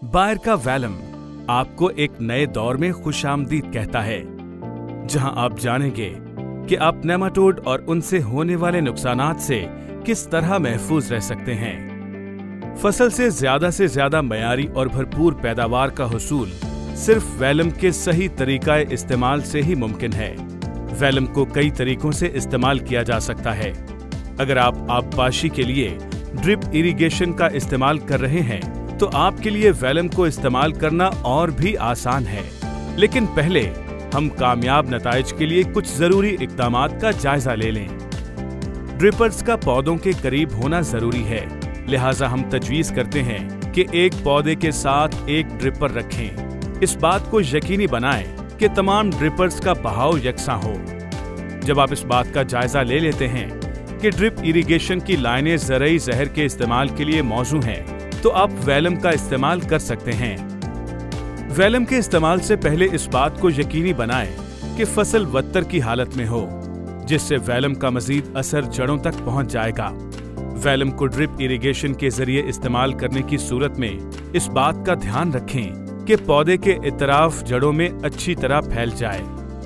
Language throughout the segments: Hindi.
बायर का वैलम आपको एक नए दौर में खुशामदीद कहता है, जहां आप जानेंगे कि आप नेमाटोड और उनसे होने वाले नुकसानात से किस तरह महफूज रह सकते हैं। फसल से ज्यादा मयारी और भरपूर पैदावार का हुसूल सिर्फ वैलम के सही तरीका इस्तेमाल से ही मुमकिन है। वैलम को कई तरीकों से इस्तेमाल किया जा सकता है। अगर आप आबपाशी के लिए ड्रिप इरिगेशन का इस्तेमाल कर रहे हैं तो आपके लिए वैलम को इस्तेमाल करना और भी आसान है। लेकिन पहले हम कामयाब नताइज के लिए कुछ जरूरी इक़दामात का जायजा ले लें। ड्रिपर्स का पौधों के करीब होना जरूरी है, लिहाजा हम तजवीज़ करते हैं कि एक पौधे के साथ एक ड्रिपर रखें। इस बात को यकीनी बनाएं कि तमाम ड्रिपर्स का बहाव यकसा हो। जब आप इस बात का जायजा ले लेते हैं कि ड्रिप इरिगेशन की लाइनें ज़रई जहर के इस्तेमाल के लिए मौजू हैं, तो आप वैलम का इस्तेमाल कर सकते हैं। वैलम के इस्तेमाल से पहले इस बात को यकीनी बनाएं कि फसल वत्तर की हालत में हो, जिससे वैलम का मजीद असर जड़ों तक पहुंच जाएगा। वैलम को ड्रिप इरिगेशन के जरिए इस्तेमाल करने की सूरत में इस बात का ध्यान रखें कि पौधे के इतराफ जड़ों में अच्छी तरह फैल जाए।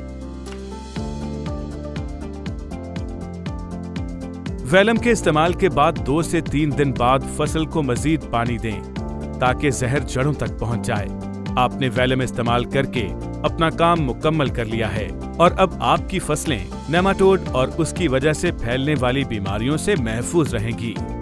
वैलम के इस्तेमाल के बाद 2 से 3 दिन बाद फसल को मजीद पानी दें ताकि जहर जड़ों तक पहुंच जाए। आपने वैलम इस्तेमाल करके अपना काम मुकम्मल कर लिया है और अब आपकी फसलें नेमाटोड और उसकी वजह से फैलने वाली बीमारियों से महफूज रहेंगी।